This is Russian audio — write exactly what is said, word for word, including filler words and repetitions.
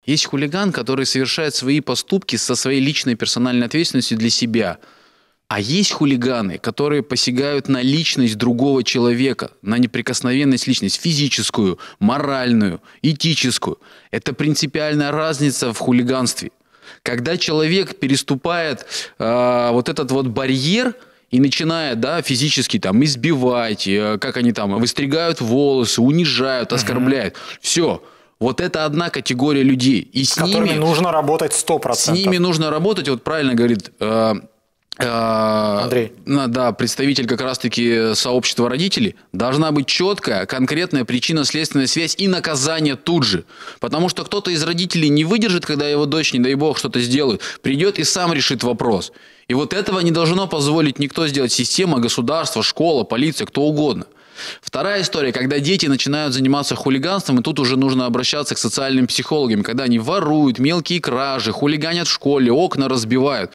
Есть хулиган, который совершает свои поступки со своей личной персональной ответственностью для себя. А есть хулиганы, которые посягают на личность другого человека, на неприкосновенность личности, физическую, моральную, этическую. Это принципиальная разница в хулиганстве. Когда человек переступает э, вот этот вот барьер и начинает, да, физически там избивать, э, как они там, выстригают волосы, унижают, оскорбляют. Uh-huh. Все. Вот это одна категория людей. И с, с которыми ними, нужно работать сто процентов. С ними нужно работать, вот правильно говорит э, э, Андрей. Да, представитель как раз-таки сообщества родителей. Должна быть четкая, конкретная причинно-следственная связь и наказание тут же. Потому что кто-то из родителей не выдержит, когда его дочь, не дай бог, что-то сделает, придет и сам решит вопрос. И вот этого не должно позволить никто сделать. Система, государство, школа, полиция, кто угодно. Вторая история, когда дети начинают заниматься хулиганством, и тут уже нужно обращаться к социальным психологам, когда они воруют, мелкие кражи, хулиганят в школе, окна разбивают.